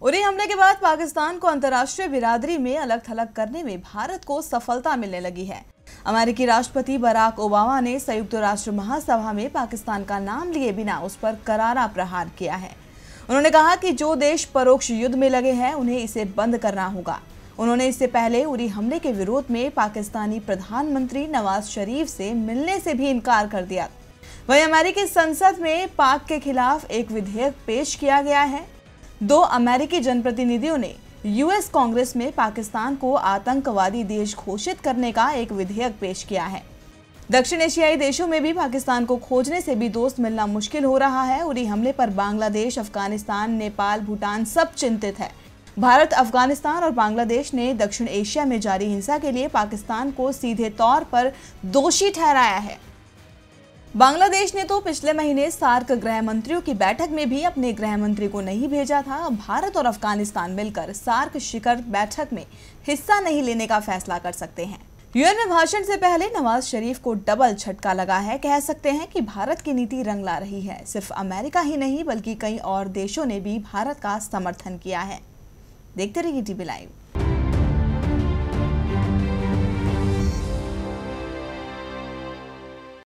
उरी हमले के बाद पाकिस्तान को अंतर्राष्ट्रीय बिरादरी में अलग थलग करने में भारत को सफलता मिलने लगी है। अमेरिकी राष्ट्रपति बराक ओबामा ने संयुक्त राष्ट्र महासभा में पाकिस्तान का नाम लिए बिना उस पर करारा प्रहार किया है। उन्होंने कहा कि जो देश परोक्ष युद्ध में लगे हैं उन्हें इसे बंद करना होगा। उन्होंने इससे पहले उरी हमले के विरोध में पाकिस्तानी प्रधानमंत्री नवाज शरीफ से मिलने से भी इनकार कर दिया। वहीं अमेरिकी संसद में पाक के खिलाफ एक विधेयक पेश किया गया है। 2 अमेरिकी जनप्रतिनिधियों ने यूएस कांग्रेस में पाकिस्तान को आतंकवादी देश घोषित करने का एक विधेयक पेश किया है। दक्षिण एशियाई देशों में भी पाकिस्तान को खोजने से भी दोस्त मिलना मुश्किल हो रहा है। उरी हमले पर बांग्लादेश, अफगानिस्तान, नेपाल, भूटान सब चिंतित है। भारत, अफगानिस्तान और बांग्लादेश ने दक्षिण एशिया में जारी हिंसा के लिए पाकिस्तान को सीधे तौर पर दोषी ठहराया है। बांग्लादेश ने तो पिछले महीने सार्क गृह मंत्रियों की बैठक में भी अपने गृह मंत्री को नहीं भेजा था। भारत और अफगानिस्तान मिलकर सार्क शिखर बैठक में हिस्सा नहीं लेने का फैसला कर सकते हैं। यूएन में भाषण से पहले नवाज शरीफ को डबल झटका लगा है। कह सकते हैं कि भारत की नीति रंग ला रही है। सिर्फ अमेरिका ही नहीं बल्कि कई और देशों ने भी भारत का समर्थन किया है। देखते रहिए टीवी लाइव।